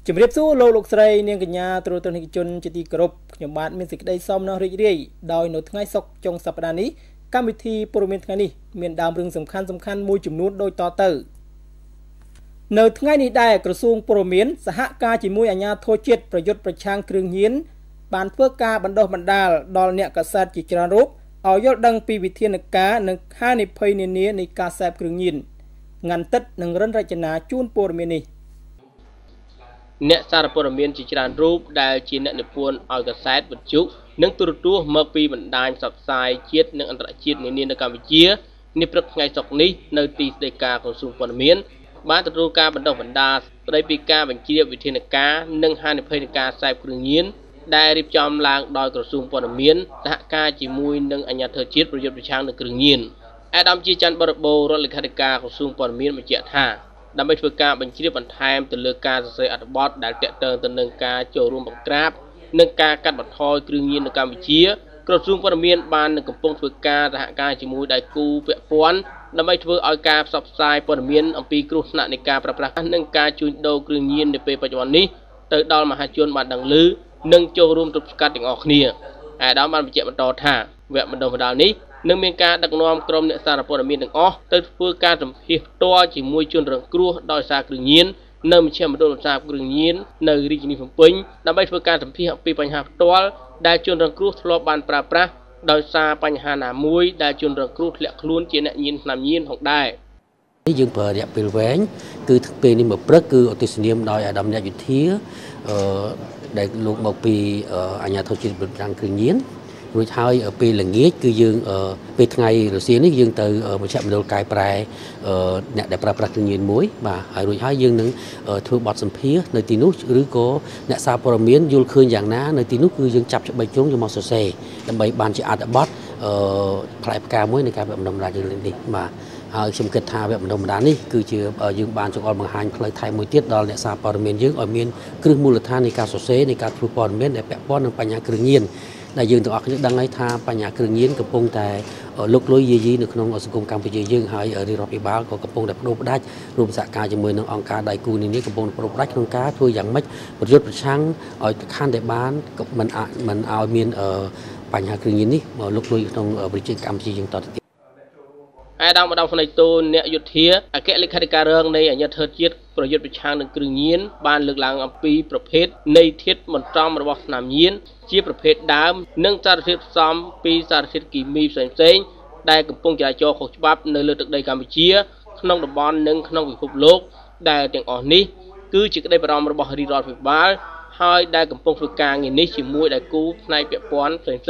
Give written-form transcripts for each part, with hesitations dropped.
ជំរាបសួរលោកលោកស្រីនាងកញ្ញាទូទៅនិកជនជាទីគោរពខ្ញុំបាទមានសេចក្តីសមនោះរីករាយដោយនៅថ្ងៃសុក្រចុងសប្តាហ៍នេះកម្មវិធីព័ត៌មានថ្ងៃនេះមានដើមរឿងសំខាន់មួយចំនួនដូចតទៅនៅថ្ងៃនេះដែរក្រសួងព័ត៌មានសហការជាមួយអាជ្ញាធរជាតិប្រយុទ្ធប្រឆាំងគ្រឿងញៀនបានធ្វើការបណ្ដុះបណ្ដាលដល់អ្នកកាសែតជាច្រើនរូបឲ្យយល់ដឹងពីវិធានការនិងហានិភ័យនានានៃការសេពគ្រឿងញៀនងាន់ទឹកនិងរិនរចនាជូនព័ត៌មាននេះអ្នកសារព័ត៌មានជាច្រើនរូបដែលជាអ្នកនិពន្ធឲ្យកសែតវិទ្យុនិងទូរទស្សន៍មកពីបណ្ដាញផ្សព្វផ្សាយជាតិនិងអន្តរជាតិនានានៅកម្ពុជានេះព្រឹកថ្ងៃសុក្រនេះនៅទីស្តីការក្រសួងព័ត៌មានបានទទួលការបណ្ដុះបណ្ដាលស្តីពីការបញ្ជាវិធានការនិងហានិភ័យនៃការសេពគ្រឿងញៀនដែលរៀបចំឡើងដោយក្រសួងព័ត៌មានសហការជាមួយនឹងអាជ្ញាធរជាតិប្រយុទ្ធប្រឆាំងនឹងគ្រឿងញៀនអាដាមជាច័ន្ទបរិបូររដ្ឋលេខាធិការក្រសួងព័ត៌មានបញ្ជាក់ថាដើម្បីធ្វើការបញ្ជ្រាបបន្ថែមទៅលើការសរសេរអត្ថបទដែលទាក់ទងទៅនឹងការចូលរួមបង្ក្រាបនិងការកាត់បន្ថយគ្រឿងញៀននៅកម្ពុជាក្រសួងព័ត៌មានបាននឹងកំពុងធ្វើការសហការជាមួយដៃគូពាក់ព័ន្ធដើម្បីធ្វើឲ្យការផ្សព្វផ្សាយព័ត៌មានអំពីគ្រោះថ្នាក់នៃការប្រើប្រាស់និងការជួញដូរគ្រឿងញៀននាពេលបច្ចុប្បន្ននេះទៅដល់មហាជនបានដឹងឮនិងចូលរួមទប់ស្កាត់ទាំងអស់គ្នាអាដាមបានបញ្ជាក់បន្តថាវគ្គបណ្ដុះបណ្ដាលនេះនឹងមានការដឹកនាំក្រុមអ្នកសារព័ត៌មានទាំងអស់ទៅធ្វើការសម្ភាសផ្ទាល់ជាមួយជនរងគ្រោះដោយសារគ្រឿងញៀននៅមជ្ឈមណ្ឌលឧស្សាហកម្មគ្រឿងញៀននៅរាជធានីភ្នំពេញដើម្បីធ្វើការសម្ភាសអំពីបញ្ហាផ្ទាល់ដែលជនរងគ្រោះធ្លាប់បានប្រើប្រាស់ដោយសារបញ្ហាណាមួយដែលជនរងគ្រោះធ្លាក់ខ្លួនជាអ្នកញៀនថ្នាំញៀនផងដែរយើងប្រើរយៈពេលវែងគឺពេលនេះមកព្រឹកគឺអតិសនាមដោយអាដាមអ្នកវិធាដែលលោកមកពីអាជ្ញាធរជាតិប្រចាំគ្រឿងញៀនរួចហើយពេលល្ងាចគឺយើងពេលថ្ងៃរសៀលនេះយើងទៅមជ្ឈមណ្ឌលកែប្រែអ្នកដែលប្រើប្រាស់គ្រឿងញៀនមួយបាទហើយរួចហើយយើងនឹងធ្វើបទសម្ភាសនៅទីនោះឬក៏អ្នកសារព័ត៌មានយល់ឃើញយ៉ាងណានៅទីនោះគឺយើងចាប់ច្បីជ្រុងយកមកសរសេរដើម្បីបានជាអត្ថបទផ្លែផ្កាមួយនៃការបណ្ដុះបណ្ដាលយើងនេះបាទហើយខ្ញុំគិតថាវគ្គបណ្ដុះបណ្ដាលនេះគឺជាយើងបានចង្អុលបង្ហាញផ្លូវថែមមួយទៀតដល់អ្នកសារព័ត៌មានយើងឲ្យមានគ្រឹះមូលដ្ឋាននៃការសរសេរនៃការធ្វើព័ត៌មានដែលពាក់ព័ន្ធនឹងបញ្ហាគ្រឿងញៀនដែលយើងទាំងអស់គ្នាដឹងហើយថាបញ្ហាគ្រឿងញៀនកំពុងតែលុកលុយយាយីនៅក្នុងសង្គមកម្ពុជាយើងហើយរាជរដ្ឋាភិបាលក៏កំពុងតែបដូរផ្ដាច់រួមសហការជាមួយនឹងអង្គការដៃគូនានាកំពុងបដូរផ្ដាច់ក្នុងការធ្វើយ៉ាងម៉េចប្រយុទ្ធប្រឆាំងឲ្យខាន់តែបានមិនឲ្យមានបញ្ហាគ្រឿងញៀននេះលុកលុយក្នុងប្រជាកម្ពុជាយើងតទៅទៀតអាដាមម្ដងផ្នែកតូនអ្នកយុធាអគ្គលេខាធិការរងនៃអាជ្ញាធរជាតិប្រយុទ្ធប្រឆាំងនឹងគ្រឿងញៀនបានលើកឡើងអំពីប្រភេទនៃធាតុបន្សំរបស់ថ្នាំញៀនជាប្រភេទដើមនិងសារធាតុផ្សំពីសារធាតុគីមីផ្សេងៗដែលកំពុងចរាចរខុសច្បាប់នៅលើទឹកដីកម្ពុជាក្នុងតំបន់និងក្នុងពិភពលោកដែលទាំងអស់នេះគឺជាក្តីបារម្ភរបស់រាជរដ្ឋាភិបាលហើយដែលកំពុងធ្វើការងារនេះជាមួយដៃគូផ្នែកពាក់ព័ន្ធផ្សេងៗ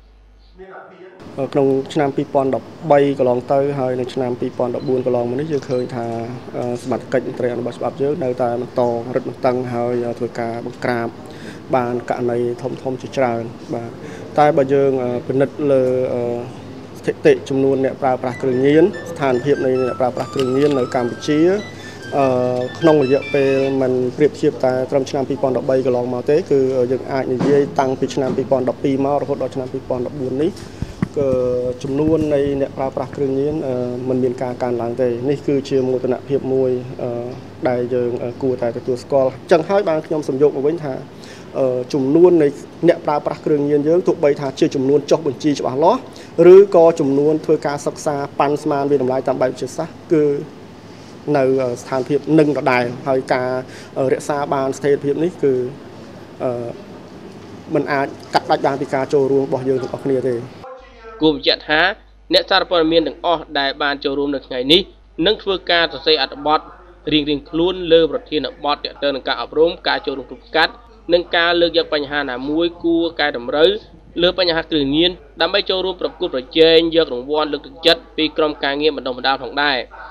ក្នុងឆ្នាំ2013កន្លងទៅហើយនៅឆ្នាំ2014កន្លងមកនេះយើងឃើញថាសមត្ថកិច្ចមន្ត្រីអនុវត្តច្បាប់យើងនៅតែបន្តរឹតបន្តឹងហើយធ្វើការបង្ក្រាបបានករណីធំជាច្រើនបាទតែបើយើងពិនិត្យលើស្ថិតិចំនួនអ្នកប្រើប្រាស់គ្រឿងញៀនស្ថានភាពនៃអ្នកប្រើប្រាស់គ្រឿងញៀននៅកម្ពុជាក្នុងរយៈពេលមិនប្រៀបធៀបតែត្រឹមឆ្នាំ2013កន្លងមកទេគឺយើងអាចនិយាយតាំងពីឆ្នាំ2012មករហូតដល់ឆ្នាំ2014នេះចំនួននៃអ្នកប្រើប្រាស់គ្រឿងញៀនមិនមានការកើនឡើងទេនេះគឺជាមោទនភាពមួយដែលយើងគួរតែទទួលស្គាល់ចឹងហើយបានខ្ញុំសំយោគមកវិញថាចំនួននៃអ្នកប្រើប្រាស់គ្រឿងញៀនយើងទោះបីថាជាចំនួនចុះបញ្ជីច្បាស់លាស់ឬក៏ចំនួនធ្វើការសិក្សាប៉ាន់ស្មានវាតម្លៃតាមបែបវិទ្យាសាស្ត្រគឺនៅស្ថានភាពនឹងដដែលហើយការរក្សាបានស្ថិរភាពនេះគឺមិនអាចកាត់ផ្តាច់បានពីការចូលរួមរបស់យើងទាំងអស់គ្នាទេគួរបញ្ជាក់ថាអ្នកសារព័ត៌មានទាំងអស់ដែលបានចូលរួមនៅថ្ងៃនេះនឹងធ្វើការសរសេរអត្ថបទរៀងៗខ្លួនលើប្រធានបទទាក់ទងនឹងការអប់រំការចូលរួមទប់ស្កាត់និងការលើកយកបញ្ហាណាមួយគួរកែតម្រូវលើបញ្ហាគ្រឿងញៀនដើម្បីចូលរួមប្រកួតប្រជែងយករង្វាន់លើកទឹកចិត្តពីក្រុមការងារបណ្ដុះបណ្ដាលផងដែរ